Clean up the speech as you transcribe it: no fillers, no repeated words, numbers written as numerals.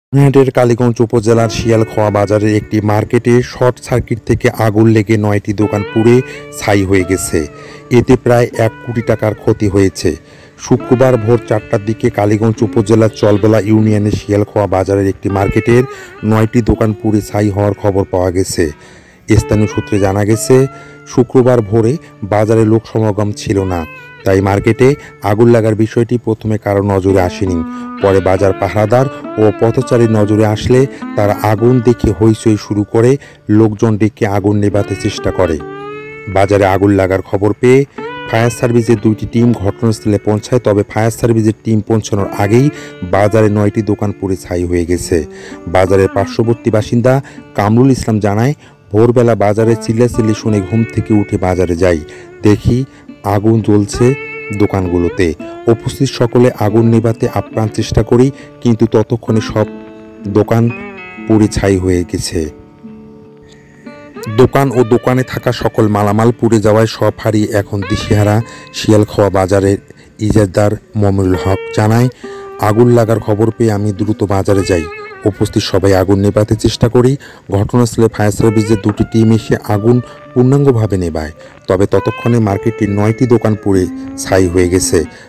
দিনাজপুরের কালীগঞ্জ উপজেলার শিয়ালখোয়া বাজারের একটি মার্কেটে শর্ট সার্কিট থেকে আগুন লেগে ৯টি দোকান পুড়ে ছাই হয়ে গেছে। এতে প্রায় ১ কোটি টাকার ক্ষতি হয়েছে। শুক্রবার ভোর ৪টার দিকে কালীগঞ্জ উপজেলার চলবেলা ইউনিয়নের শিয়ালখোয়া বাজারের একটি মার্কেটের ৯টি দোকান পুড়ে ছাই হওয়ার খবর পাওয়া গেছে। স্থানীয় সূত্রে জানা গেছে, শুক্রবার ভোরে বাজারে লোক সমাগম ছিল না, তাই মার্কেটে আগুন লাগার বিষয়টি প্রথমে কারো নজরে আসেনি। পরে বাজার পাহারাদার ও পথচারীর নজরে আসলে তারা আগুন দেখে হইচই শুরু করে লোকজন ডেকে আগুন নেভাতে চেষ্টা করে। বাজারে আগুন লাগার খবর পেয়ে ফায়ার সার্ভিসের ২টি টিম ঘটনাস্থলে পৌঁছায়, তবে ফায়ার সার্ভিসের টিম পৌঁছানোর আগেই বাজারে ৯টি দোকান পুড়ে ছাই হয়ে গেছে। বাজারের পার্শ্ববর্তী বাসিন্দা কামরুল ইসলাম জানায়, ভোরবেলা বাজারে চিল্লাচিল্লি শুনে ঘুম থেকে উঠে বাজারে যাই, দেখি আগুন জ্বলছে দোকানগুলোতে। উপস্থিত সকলে আগুন নেভাতে আপ্রাণ চেষ্টা করি, কিন্তু ততক্ষণে সব দোকান পুড়ে ছাই হয়ে গেছে। দোকান ও দোকানে থাকা সকল মালামাল পুড়ে যাওয়ায় সব হারিয়ে এখন দিশেহারা। শিয়ালখোয়া বাজারের ইজাজদার মমিনুল হক জানায়, আগুন লাগার খবর পেয়ে আমি দ্রুত বাজারে যাই। উপস্থিত সবাই আগুন নেভাতে চেষ্টা করি। ঘটনাস্থলে ফায়ার সার্ভিসের ২টি টিম এসে আগুন পূর্ণাঙ্গভাবে নেভায়, তবে ততক্ষণে মার্কেটটির ৯টি দোকান পুড়ে ছাই হয়ে গেছে।